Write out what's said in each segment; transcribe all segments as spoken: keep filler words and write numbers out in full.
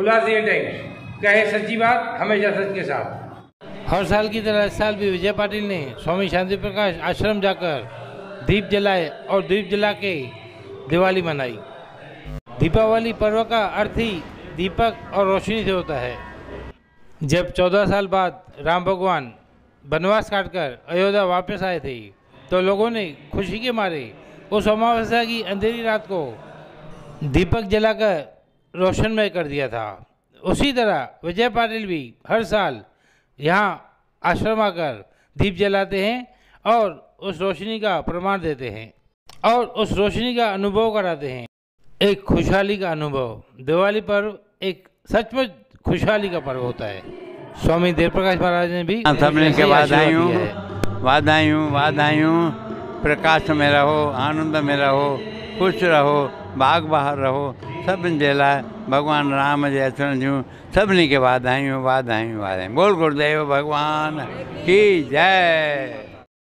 उल्लासनीय times, कहे सच्ची बात हमेशा सच के साथ। हर साल की तरह इस साल भी विजय पाटिल ने स्वामी शांति प्रकाश आश्रम जाकर दीप जलाए और दीप जला के दिवाली मनाई। दीपावली पर्व का अर्थ ही दीपक और रोशनी से होता है। जब चौदह साल बाद राम भगवान वनवास काटकर अयोध्या वापस आए थे तो लोगों ने खुशी के मारे उस अमावस्या की अंधेरी रात को दीपक जलाकर रोशनमय कर दिया था। उसी तरह विजय पाटिल भी हर साल यहाँ आश्रम आकर दीप जलाते हैं और उस रोशनी का प्रमाण देते हैं और उस रोशनी का अनुभव कराते हैं, एक खुशहाली का अनुभव। दिवाली पर्व एक सचमुच खुशहाली का पर्व होता है। स्वामी देव प्रकाश महाराज ने भी सबने के वाधायूं वाधायूं वाधायूं प्रकाश में रहो, आनंद में रहो, खुश रहो, बाग बाहर रहो, सभिनि जे लाइ भगवान राम जे अचण जूं सभिनी खे वाधायूं वाधायूं वाधायूं। बोल गुरुदेव भगवान की जय।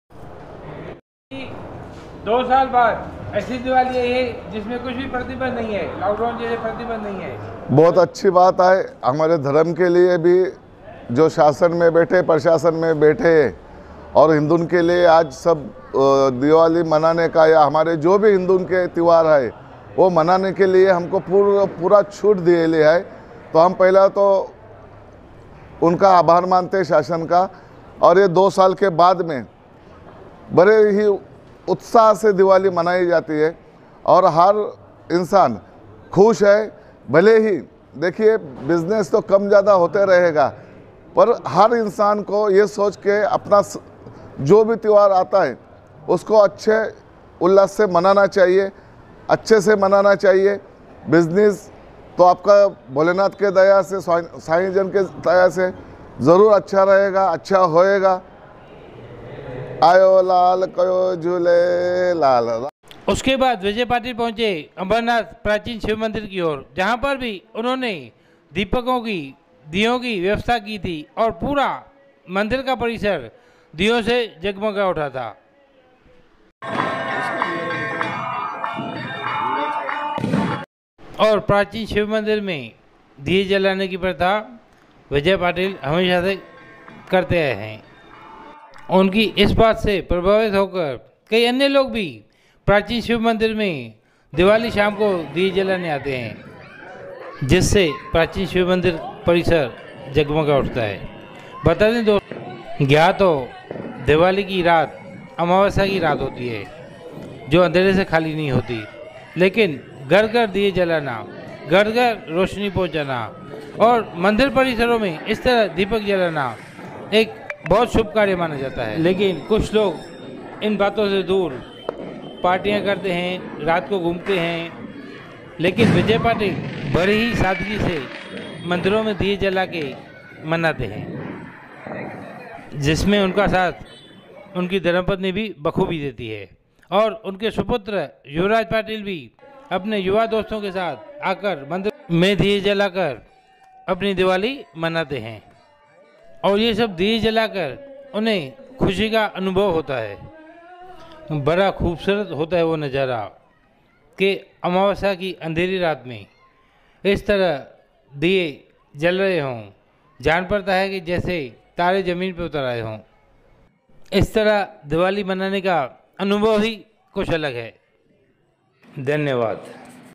दो साल बाद ऐसी दिवाली आई है जिसमें कुछ भी प्रतिबंध नहीं है, लॉकडाउन जैसे प्रतिबंध नहीं है। बहुत अच्छी बात है हमारे धर्म के लिए भी, जो शासन में बैठे प्रशासन में बैठे और हिंदुओं के लिए आज सब दिवाली मनाने का या हमारे जो भी हिंदुओं के त्यौहार है वो मनाने के लिए हमको पूरा पूरा छूट दिए ले है। तो हम पहला तो उनका आभार मानते शासन का। और ये दो साल के बाद में बड़े ही उत्साह से दिवाली मनाई जाती है और हर इंसान खुश है। भले ही देखिए बिजनेस तो कम ज़्यादा होते रहेगा, पर हर इंसान को ये सोच के अपना जो भी त्यौहार आता है उसको अच्छे उल्लास से मनाना चाहिए, अच्छे से मनाना चाहिए। बिजनेस तो आपका भोलेनाथ के दया से, साईं जन के दया से ज़रूर अच्छा रहेगा, अच्छा होएगा। आयो लाल कयो झूले लाल। उसके बाद विजय पाटिल पहुंचे अमरनाथ प्राचीन शिव मंदिर की ओर, जहां पर भी उन्होंने दीपकों की दियों की व्यवस्था की थी और पूरा मंदिर का परिसर दियों से जगमगा उठा था। और प्राचीन शिव मंदिर में दिए जलाने की प्रथा विजय पाटिल हमेशा से करते आए हैं। उनकी इस बात से प्रभावित होकर कई अन्य लोग भी प्राचीन शिव मंदिर में दिवाली शाम को दिए जलाने आते हैं, जिससे प्राचीन शिव मंदिर परिसर जगमगा उठता है। बता दें दोस्तों, ज्ञात हो दिवाली की रात अमावस्या की रात होती है जो अंधेरे से खाली नहीं होती, लेकिन घर घर दिए जलाना, घर घर रोशनी पहुंचाना और मंदिर परिसरों में इस तरह दीपक जलाना एक बहुत शुभ कार्य माना जाता है। लेकिन कुछ लोग इन बातों से दूर पार्टियां करते हैं, रात को घूमते हैं, लेकिन विजय पाटिल बड़ी ही सादगी से मंदिरों में दिए जला के मनाते हैं, जिसमें उनका साथ उनकी धर्मपत्नी भी बखूबी देती है। और उनके सुपुत्र युवराज पाटिल भी अपने युवा दोस्तों के साथ आकर मंदिर में दिए जलाकर अपनी दिवाली मनाते हैं और ये सब दिए जलाकर उन्हें खुशी का अनुभव होता है। बड़ा खूबसूरत होता है वो नज़ारा कि अमावस्या की अंधेरी रात में इस तरह दिए जल रहे हों, जान पड़ता है कि जैसे तारे ज़मीन पर उतर आए हों। इस तरह दिवाली मनाने का अनुभव ही कुछ अलग है। धन्यवाद।